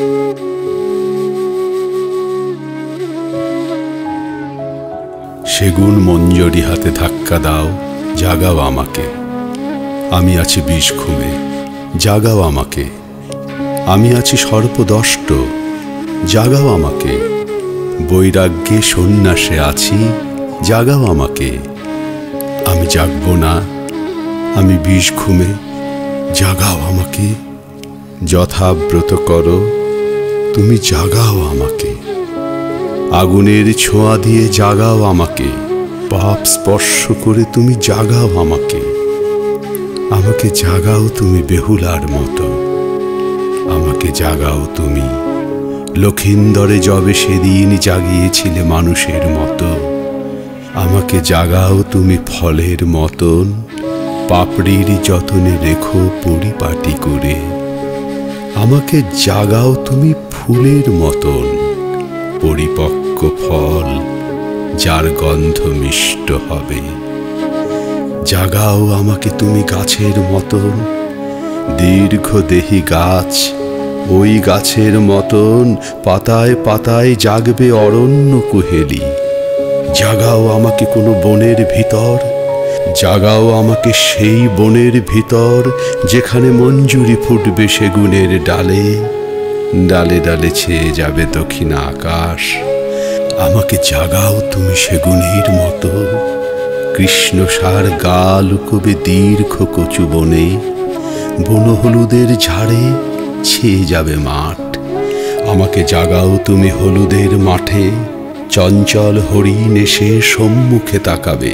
সেগুন মঞ্জরি হাতে ধাক্কা দাও, জাগাও আমাকে। আমি আছি বিষ ঘুমে, জাগাও আমাকে। আমি আছি সর্পদষ্ট, জাগাও আমাকে। বৈরাগ্যে সন্ন্যাসে আছি, জাগাও আমাকে। আমি জাগব না, আমি বিষ ঘুমে, জাগাও আমাকে। যথাব্রত করো, তুমি জাগাও আমাকে। আগুনের ছোঁয়া দিয়ে জাগাও আমাকে। পাপ স্পর্শ করে তুমি জাগাও আমাকে। আমাকে জাগাও তুমি বেহুলার মতো। আমাকে জাগাও তুমি লক্ষিন্দরে যবে সেদিন জাগিয়েছিলে মানুষের মতো। আমাকে জাগাও তুমি ফলের মতন, পাপড়ির যতনে রেখো পরিপাটি করে। আমাকে জাগাও তুমি ফুলের মতন, পরিপক্ক ফল যার গন্ধ মিষ্ট হবে। জাগাও আমাকে তুমি গাছের মতন, দীর্ঘদেহী গাছ, ওই গাছের মতন পাতায় পাতায় জাগবে অরণ্য কুহেলি। জাগাও আমাকে কোনো বনের ভিতর, জাগাও আমাকে সেই বনের ভিতর যেখানে মঞ্জুরি ফুটবে সেগুনের ডালে। ডালে ডালে ছেয়ে যাবে দক্ষিণ আকাশ। আমাকে জাগাও তুমি সেগুনের মতো, কৃষ্ণসার গা লুকোবে দীর্ঘ কচু বনে। বনহলুদের ঝাড়ে ছেয়ে যাবে মাঠ। আমাকে জাগাও তুমি হলুদের মাঠে, চঞ্চল হরিণ এসে সম্মুখে তাকাবে।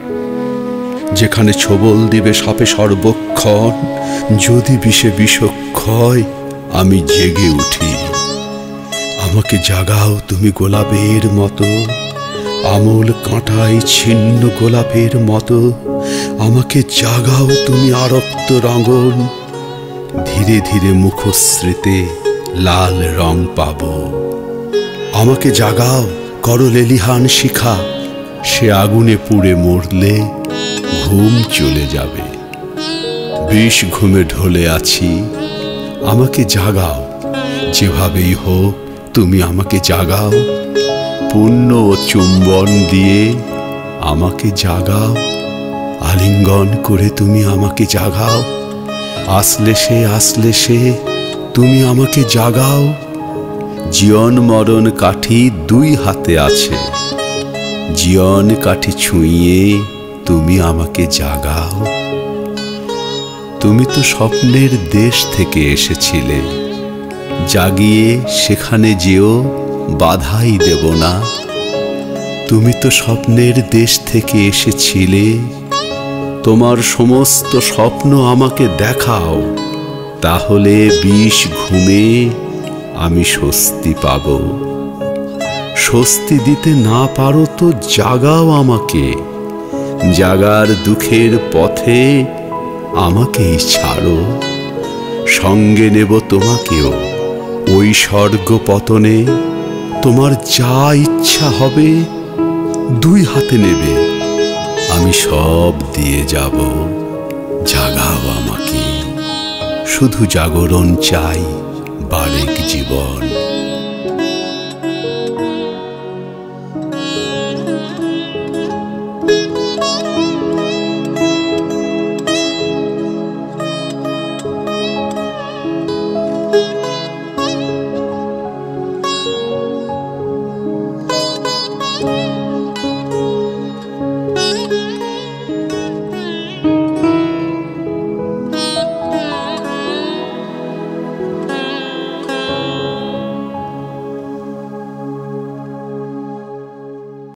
যেখানে ছোবল দিবে সাপে সর্বক্ষণ, যদি বিষে বিষক্ষয় আমি জেগে উঠি। আমাকে জাগাও তুমি গোলাপের মতো, আমল কাঁটায় ছিন্ন গোলাপের মতো। আমাকে জাগাও তুমি আরক্ত রঙন, ধীরে ধীরে মুখশ্রীতে লাল রং পাব। আমাকে জাগাও করো লেলিহান শিখা, সে আগুনে পুড়ে মরলে ঘুম চলে যাবে। বিষ ঘুমে ঢলে আছি, আমাকে জাগাও। যেভাবেই হোক তুমি আমাকে জাগাও। পুণ্য ও চুম্বন দিয়ে আমাকে জাগাও। আলিঙ্গন করে তুমি আমাকে জাগাও। আসলে সে তুমি আমাকে জাগাও। জীবন মরণ কাঠি দুই হাতে আছে, জীবন কাঠি ছুঁয়ে তুমি আমাকে জাগাও। তুমি তো স্বপ্নের দেশ থেকে এসেছিলে, জাগিয়ে সেখানে যেও, বাধাই দেব না। তুমি তো স্বপ্নের দেশ থেকে এসেছিলে, তোমার সমস্ত স্বপ্ন আমাকে দেখাও। তাহলে বিষ ঘুমে আমি স্বস্তি পাব। স্বস্তি দিতে না পারো তো জাগাও আমাকে। জাগার দুঃখের পথে আমাকেই ছাড়ো, সঙ্গে নেব তোমাকেও। ওই স্বর্গ পতনে তোমার যা ইচ্ছা হবে দুই হাতে নেবে, আমি সব দিয়ে যাব। জাগাও আমাকে, শুধু জাগরণ চাই বারেক জীবন।